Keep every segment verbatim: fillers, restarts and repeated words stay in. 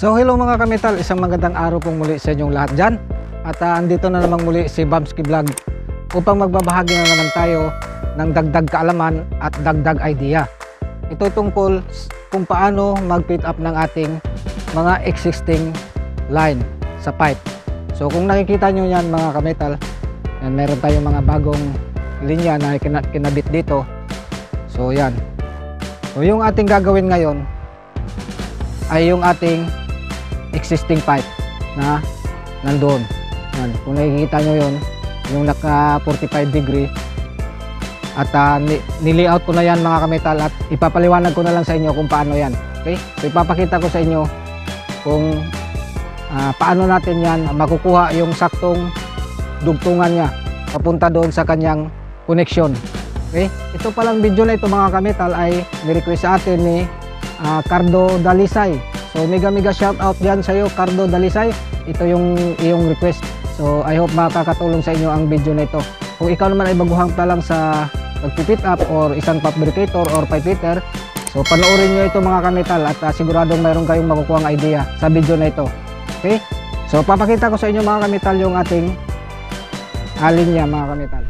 So hello mga kametal, isang magandang araw pong muli sa inyong lahat dyan. At uh, andito na naman muli si Bamski Vlog upang magbabahagi na naman tayo ng dagdag kaalaman at dagdag idea. Ito tungkol kung paano mag-fit up ng ating mga existing line sa pipe. So kung nakikita nyo yan mga kametal, yan, meron tayong mga bagong linya na kinabit dito. So yan. So yung ating gagawin ngayon ay yung ating existing pipe na nandoon. Yan. Kung nakikita nyo yun, yung naka forty-five degree. At uh, nilayout ko na yan mga kametal at ipapaliwanag ko na lang sa inyo kung paano yan. Okay? So ipapakita ko sa inyo kung uh, paano natin yan makukuha yung saktong dugtungan niya papunta doon sa kanyang connection. Okay? Ito palang video na ito mga kametal ay ni-request sa atin ni uh, Cardo Dalisay. So mega mega shout out dyan sa iyo Cardo Dalisay. Ito yung iyong request. So I hope makakatulong sa inyo ang video na ito. Kung ikaw naman ay baguhang pa lang sa pag-fit up or isang fabricator or pipe fitter, so panoorin nyo ito mga kametal at uh, siguradong mayroon kayong makukuha ng idea sa video na ito. Okay? So papakita ko sa inyo mga kametal yung ating alin niya mga kametal.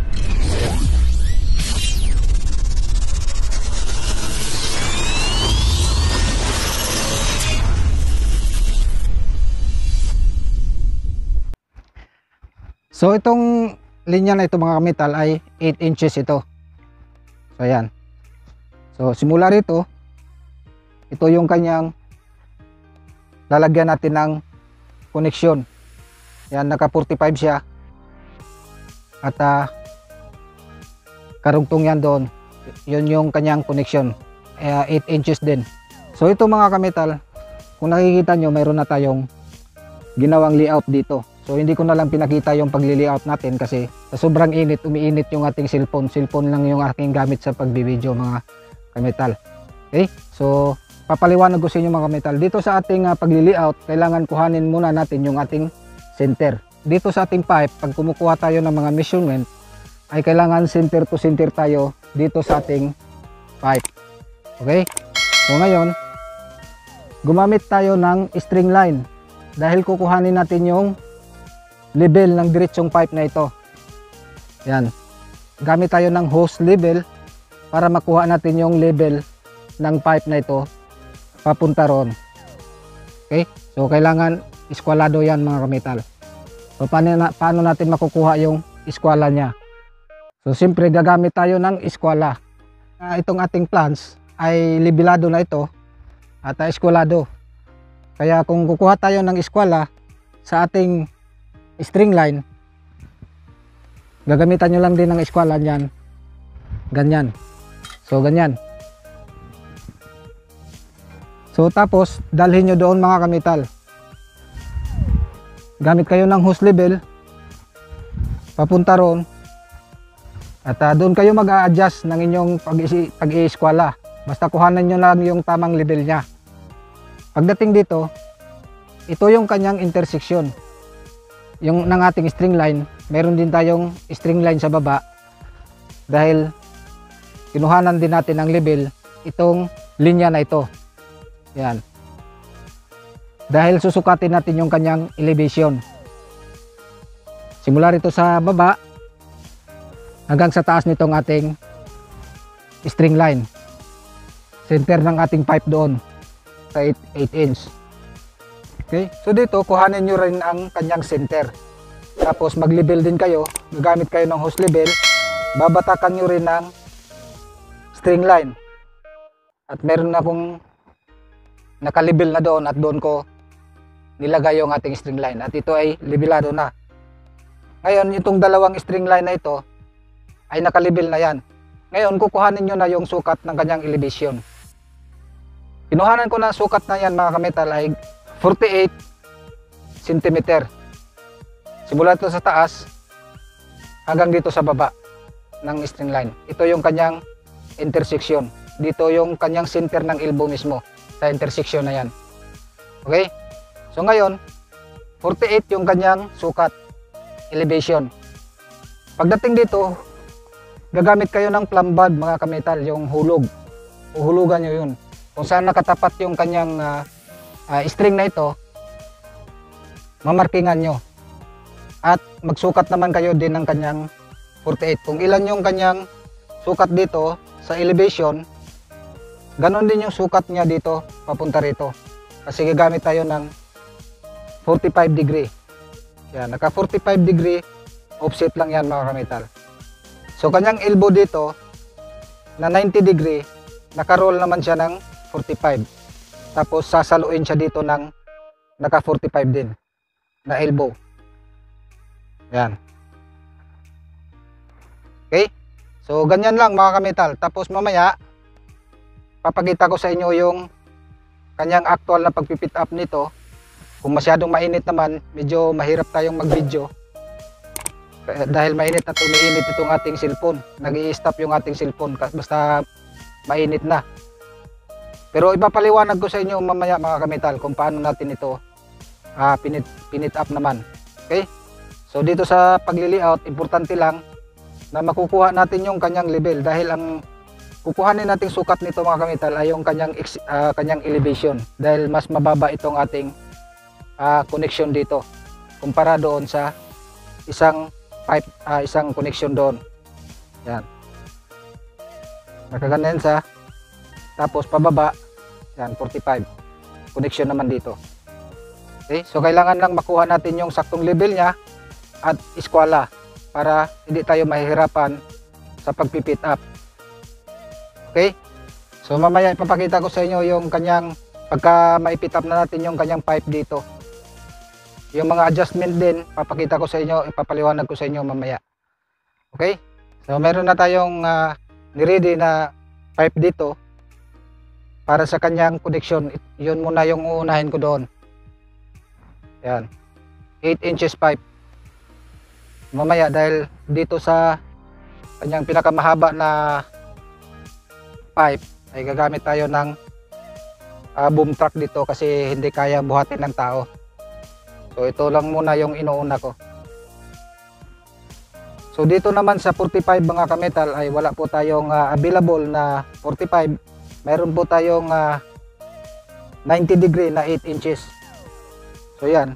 So itong linya na ito mga kametal ay eight inches ito. So ayan. So simula rito, ito yung kanyang lalagyan natin ng connection. Yan, naka forty-five siya. At uh, karugtong yan doon. Yun yung kanyang connection. Uh, eight inches din. So ito mga kametal, kung nakikita nyo, mayroon na tayong ginawang layout dito. So hindi ko na lang pinakita yung pagli-layout natin kasi sa sobrang init, umiinit yung ating cellphone. Cellphone lang yung aking gamit sa pagbi-video mga kametal. Okay? So papaliwanag ko sa inyo mga kametal. Dito sa ating uh, pagli-layout, kailangan kuhanin muna natin yung ating center. Dito sa ating pipe, pag kumukuha tayo ng mga measurement, ay kailangan center to center tayo dito sa ating pipe. Okay? So ngayon, gumamit tayo ng string line dahil kukuhanin natin yung level ng diretsong pipe na ito. Yan. Gamit tayo ng hose level para makuha natin yung level ng pipe na ito papunta roon. Okay? So kailangan iskwalado yan mga kametal. So paano, na, paano natin makukuha yung iskwala niya? So siyempre gagamit tayo ng iskwala. Uh, itong ating plants ay levelado na ito at uh, iskwalado. Kaya kung kukuha tayo ng iskwala sa ating string line, gagamitan nyo lang din ng iskwala niyan. Ganyan. So ganyan. So tapos dalhin nyo doon mga kametal. Gamit kayo ng hose level papunta roon at uh, doon kayo mag-a-adjust ng inyong pag-i-iskwala. Basta kuhanan nyo lang yung tamang level nya. Pagdating dito, ito yung kanyang intersection. Yung ng ating string line, meron din tayong string line sa baba dahil kinuhanan din natin ng level itong linya na ito. Yan. Dahil susukatin natin yung kanyang elevation. Simula rito sa baba hanggang sa taas nitong ating string line. Center ng ating pipe doon sa eight inch. Okay? So dito, kuhanin nyo rin ang kanyang center. Tapos mag-level din kayo. Gagamit kayo ng hose level. Babatakan nyo rin ng string line. At meron na akong naka-level na doon at doon ko nilagay yung ating string line. At ito ay levelado na. Ngayon, itong dalawang string line na ito ay naka-level na yan. Ngayon, kukuhanin nyo na yung sukat ng kanyang elevation. Kinuhanan ko na sukat na yan mga kametal ay forty-eight centimeter. Simula ito sa taas hanggang dito sa baba ng string line. Ito yung kanyang intersection. Dito yung kanyang center ng elbow mismo sa intersection na yan. Okay? So ngayon, forty-eight yung kanyang sukat, elevation. Pagdating dito, gagamit kayo ng plumbad mga kametal, yung hulog. Uhulugan nyo yun. Kung saan nakatapat yung kanyang uh, uh, string na ito, mamarkingan nyo. At magsukat naman kayo din ng kanyang forty-eight. Kung ilan yung kanyang sukat dito sa elevation, ganon din yung sukat niya dito papunta rito. Kasi gagamit tayo ng forty-five degree. Yan, naka forty-five degree offset lang yan mga kametal. So kanyang elbow dito na ninety degree, naka-roll naman siya ng forty-five. Tapos sasaluin siya dito ng naka forty-five din na elbow. Yan. Okay? So ganyan lang mga kametal. Tapos mamaya papakita ko sa inyo yung kanyang actual na pagpipit up nito. Kung masyadong mainit naman, medyo mahirap tayong mag-video. Dahil mainit at umiinit itong ating cellphone. Nag-i-stop yung ating cellphone basta mainit na. Pero ipapaliwanag ko sa inyo mamaya mga kametal kung paano natin ito uh, pinit, pinit up naman. Okay? So dito sa pagli-layout, importante lang na makukuha natin yung kanyang level. Dahil ang kukuhanin nating sukat nito mga kametal ay yung kanyang, uh, kanyang elevation. Dahil mas mababa itong ating Uh, connection dito kumpara doon sa isang pipe, uh, isang connection doon. Yan, nakaganyan sa, tapos pababa yan forty-five connection naman dito. Okay, so kailangan lang makuha natin yung saktong level nya at eskwala para hindi tayo mahihirapan sa pagpipit up. Okay, so mamaya ipapakita ko sa inyo yung kanyang pagka maipit up na natin yung kanyang pipe dito. Yung mga adjustment din, papakita ko sa inyo, ipapaliwanag ko sa inyo mamaya. Okay? So meron na tayong uh, ni-ready na pipe dito para sa kanyang connection. Yun muna yung uunahin ko doon. Yan. eight inches pipe. Mamaya dahil dito sa kanyang pinakamahaba na pipe ay gagamit tayo ng uh, boom truck dito kasi hindi kaya buhatin ng tao. So ito lang muna yung inuuna ko. So dito naman sa forty-five mga kametal ay wala po tayong uh, available na forty-five. Mayroon po tayong uh, ninety degree na eight inches. So yan.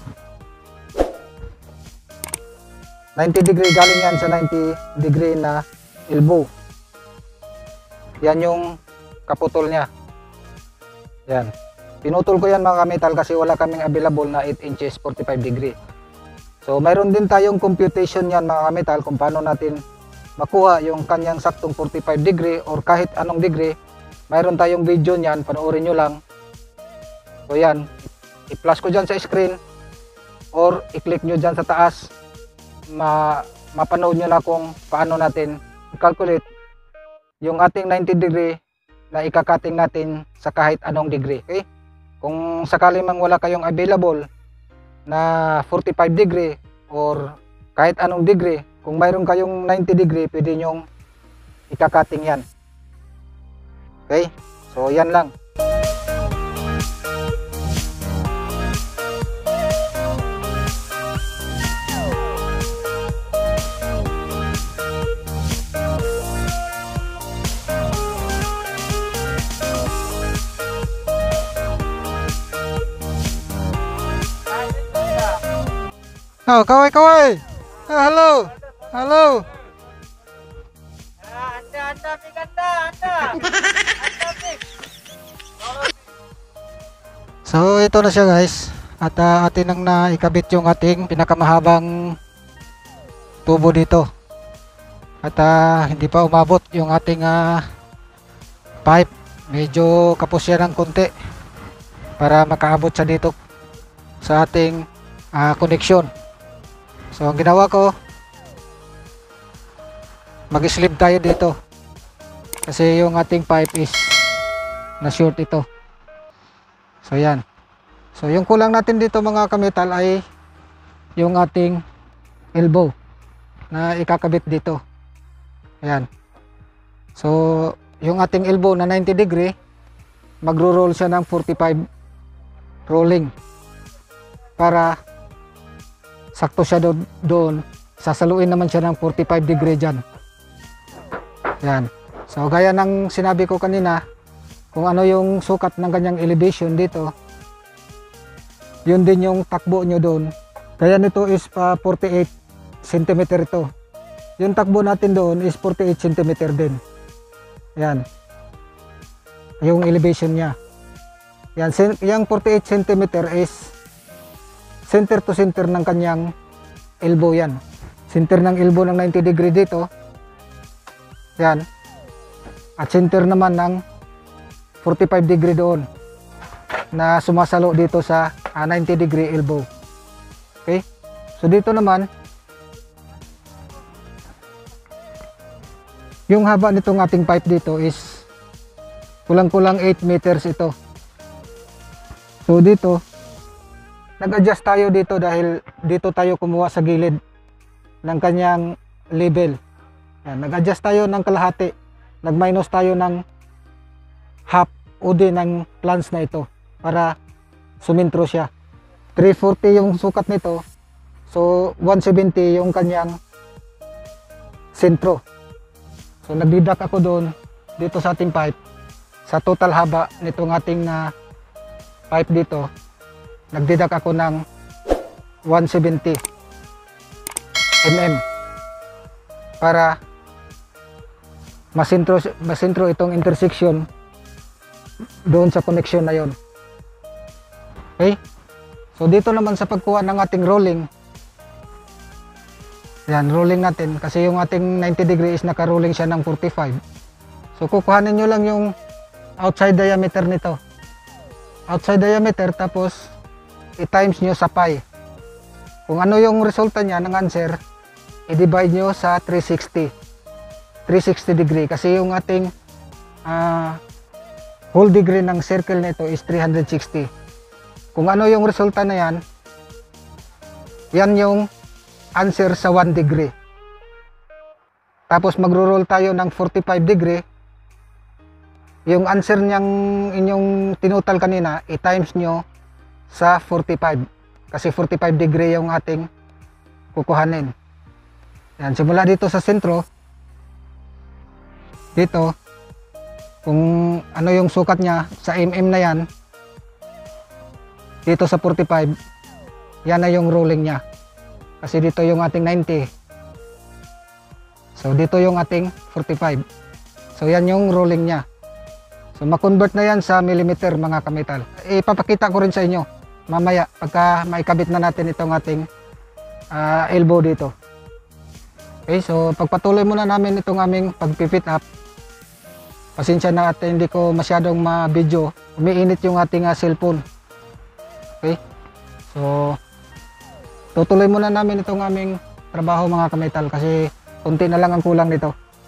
ninety degree, galing yan sa ninety degree na elbow. Yan yung kaputol niya. Yan. Pinutol ko yan mga kametal kasi wala kaming available na eight inches forty-five degree. So mayroon din tayong computation yan mga kametal kung paano natin makuha yung kanyang saktong forty-five degree or kahit anong degree. Mayroon tayong video niyan, panoorin nyo lang. So yan, i-flash ko dyan sa screen or i-click nyo dyan sa taas. Ma mapanood nyo na kung paano natin i-calculate yung ating ninety degree na ikakating natin sa kahit anong degree. Okay? Kung sakali mang wala kayong available na forty-five degree or kahit anong degree, kung mayroon kayong ninety degree, pwede nyong ikakating yan. Okay? So yan lang. Oh, kaway kaway. Ah, halo. Halo. Ah, anda anda pig anda anda. Anda pig. So ito na siya guys. At uh, atin nang naikabit yung ating pinakamahabang tubo dito. At uh, hindi pa umabot yung ating uh, pipe. Medyo kapos siya ng konti para makaabot siya dito sa ating uh, connection. So ang ginawa ko, mag-slip tayo dito kasi yung ating pipe is na short ito. So yan. So yung kulang natin dito mga kametal ay yung ating elbow na ikakabit dito. Ayan. So yung ating elbow na ninety degree, magro-roll siya ng forty-five rolling para sakto siya doon, doon. Sasaluin naman siya ng forty-five degree dyan. Yan. So gaya ng sinabi ko kanina, kung ano yung sukat ng kanyang elevation dito, Yun din yung takbo nyo doon. Kaya nito is pa forty-eight centimeter ito. Yung takbo natin doon is forty-eight centimeter din. Yan. Yung elevation niya. Yan, yung forty-eight centimeter is center to center ng kanyang elbow yan. Center ng elbow ng ninety degree dito. Yan. At center naman ng forty-five degree doon na sumasalo dito sa uh, ninety degree elbow. Okay? So dito naman yung haba nitong ating pipe dito is kulang-kulang eight meters ito. So dito nag-adjust tayo dito dahil dito tayo kumuha sa gilid ng kanyang level. Yan, nag-adjust tayo ng kalahati. Nag-minus tayo ng half O D ng plans na ito para sumintro siya. three forty yung sukat nito. So one seventy yung kanyang sentro. So nagdidak ako doon dito sa ating pipe. Sa total haba nitong ating uh, pipe dito, nagdidak ako ng one seventy millimeters para masintro, masintro itong intersection doon sa connection na yon. Okay? So dito naman sa pagkuha ng ating rolling, yan, rolling natin kasi yung ating ninety degree is naka-rolling siya ng forty-five. So kukuhanin nyo lang yung outside diameter nito. Outside diameter, tapos i-times nyo sa pi. Kung ano yung resulta niya ng answer, i-divide nyo sa three sixty. three sixty degree kasi yung ating uh, whole degree ng circle nito is three hundred sixty. Kung ano yung resulta na yan, yan yung answer sa one degree. Tapos magro-roll tayo ng forty-five degree. Yung answer niyang inyong tinutal kanina, i-times nyo sa forty-five. Kasi forty-five degree yung ating kukuhanin. Yan, simula dito sa sentro, dito, kung ano yung sukat niya sa mm na yan, dito sa forty-five, yan na yung rolling niya. Kasi dito yung ating ninety. So dito yung ating forty-five. So yan yung rolling niya. So ma-convert na yan sa millimeter mga kametal. Ipapakita ko rin sa inyo mamaya pagka maikabit na natin itong ating uh, elbow dito. Okay, so pagpatuloy muna namin itong aming pagpipit up. Pasensya na at hindi ko masyadong ma-video. Umiinit yung ating uh, cellphone. Okay, so tutuloy muna namin itong aming trabaho mga kametal kasi konti na lang ang kulang nito.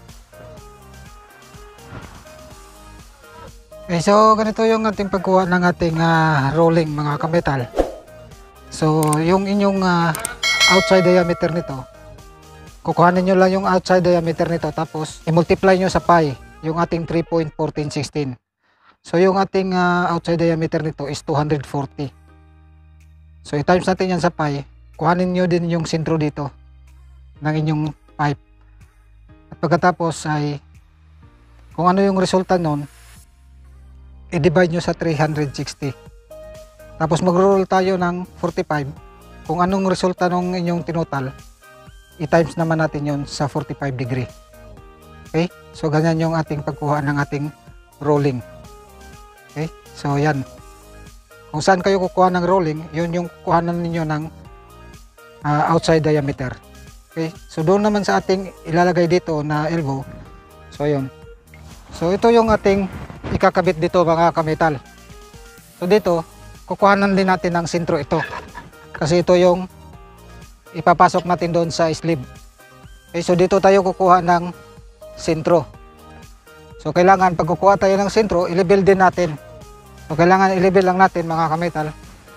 Okay, so ganito yung ating pagkuha ng ating uh, rolling mga kametal. So yung inyong uh, outside diameter nito, kukuhanin nyo lang yung outside diameter nito tapos i-multiply nyo sa pi yung ating three point one four one six. So yung ating uh, outside diameter nito is two hundred forty. So i-times natin yan sa pi. Kuhanin nyo din yung sentro dito ng inyong pipe. At pagkatapos ay kung ano yung resulta nun, i-divide nyo sa three hundred sixty. Tapos mag-roll tayo ng forty-five. Kung anong resulta ng inyong tinutal, i-times naman natin yon sa forty-five degree. Okay? So ganyan yung ating pagkuha ng ating rolling. Okay? So yan. Kung saan kayo kukuha ng rolling, yun yung kuhanan ninyo ng uh, outside diameter. Okay? So doon naman sa ating ilalagay dito na elbow. So yun. So ito yung ating ikakabit dito mga kametal. So dito, kukuhanan din natin ng sentro ito. Kasi ito yung ipapasok natin doon sa sleeve. Okay, so dito tayo kukuha ng sentro. So kailangan pag kukuha tayo ng sentro, i-level din natin. So kailangan i-level lang natin mga kametal.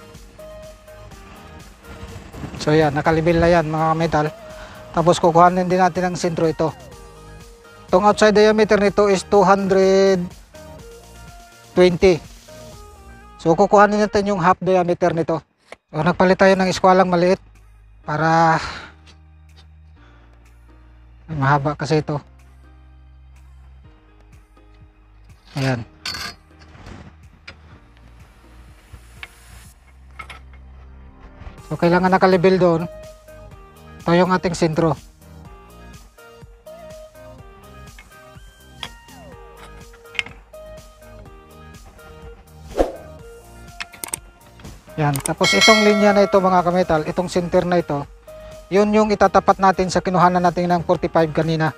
So yan, naka-level na yan mga kametal. Tapos kukuhanin din natin ng sentro ito. Itong outside diameter nito is two hundred twenty. So kukuhanin natin yung half diameter nito. So nagpalit tayo ng eskwalang maliit para mahaba kasi ito. Ayan. So kailangan nakalibel doon. Ito yung ating sentro. Yan, tapos itong linya na ito mga kametal, itong center na ito, yun yung itatapat natin sa kinuhanan natin ng forty-five kanina.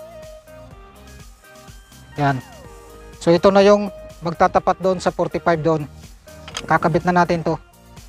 Yan. So ito na yung magtatapat doon sa forty-five doon. Kakabit na natin to.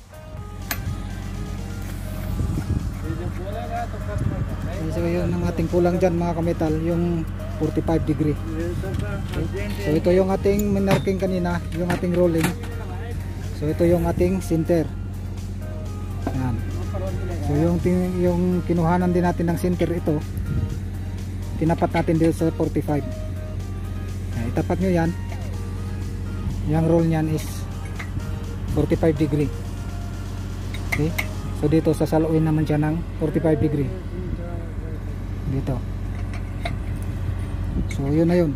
So yun ang ating kulang dyan mga kametal, yung forty-five degree. Okay. So ito yung ating minarking kanina, yung ating rolling. So ito yung ating center. Yan. So yung, yung kinuhanan din natin ng center ito, tinapat natin dito sa forty-five. Yan, itapat nyo yan. Yung roll nyan is forty-five degree. Okay. So dito sasaluin naman siya ng forty-five degree. Dito. So yun na yun.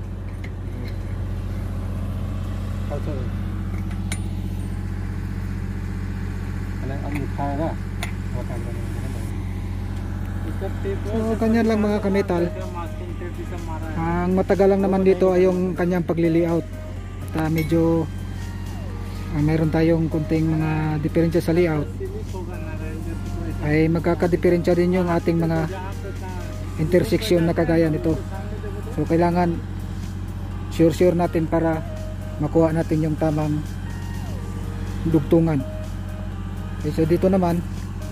So ganyan lang mga kametal. Ang matagal lang naman dito ay yung kanyang pagli-layout. At uh, medyo uh, mayroon tayong kunting mga diferensya sa layout. Ay magkakadiferensya din yung ating mga intersection na kagaya nito. So kailangan sure sure natin para makuha natin yung tamang dugtungan. Okay, so dito naman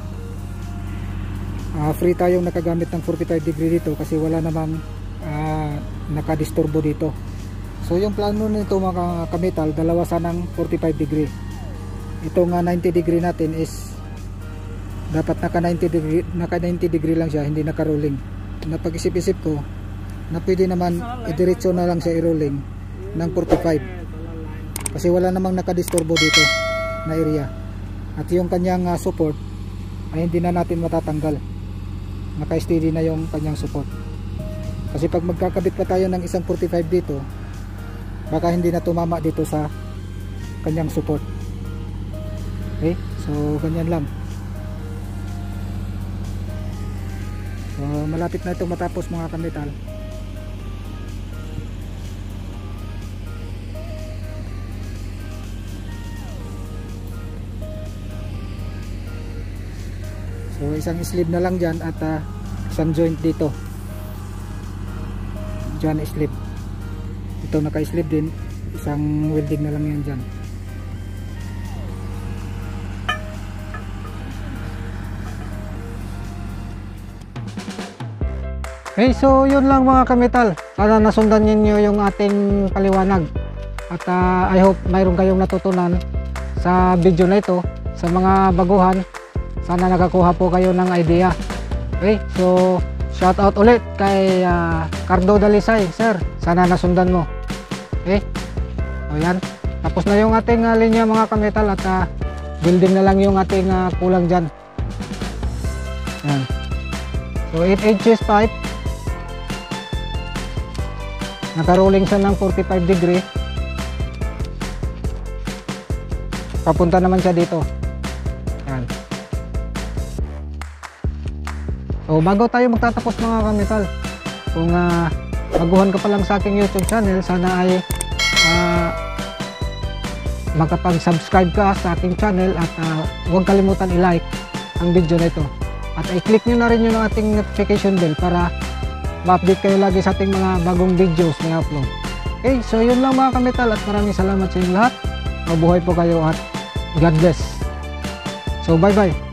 uh, free tayong nakagamit ng forty-five degree dito kasi wala namang uh, nakadisturbo dito. So yung plano nito mga kametal, dalawa sanang forty-five degree. Ito nga ninety degree natin is dapat naka ninety degree, naka ninety degree lang siya, hindi naka rolling. Napag-isip-isip ko na pwede naman idiretso na lang siya i-rolling ng forty-five kasi wala namang nakadisturbo dito na area. At yung kanyang uh, support ay hindi na natin matatanggal. Naka-steady na yung kanyang support. Kasi pag magkakabit pa tayo ng isang forty-five dito, baka hindi na tumama dito sa kanyang support. Okay? So ganyan lang. So malapit na itong matapos mga kametal. So isang sleeve na lang dyan at uh, isang joint dito. Dyan sleeve. Ito naka-sleeve din. Isang welding na lang yan dyan. Okay, so yun lang mga kametal. Sana nasundan ninyo yung ating paliwanag. At uh, I hope mayroon kayong natutunan sa video na ito. Sa mga baguhan, sana nakakuha po kayo ng idea. Okay, so shout out ulit kay uh, Cardo Dalisay, sir. Sana nasundan mo. Okay, so yan. Tapos na yung ating uh, linya mga kametal at uh, building na lang yung ating uh, kulang dyan. Yan. So eight inches pipe. Naka-rolling siya ng forty-five degree. Papunta naman siya dito. Yan. So bago tayo magtatapos mga kametal, kung uh, baguhan ka pa lang sa aking YouTube channel, sana ay uh, makapag-subscribe ka sa aking channel at uh, huwag kalimutan i-like ang video na ito. At i-click nyo na rin yung ating notification bell para ma-update kayo lagi sa ating mga bagong videos na upload. Okay, so yun lang mga kametal at maraming salamat sa inyong lahat. Mabuhay po kayo at God bless. So bye bye.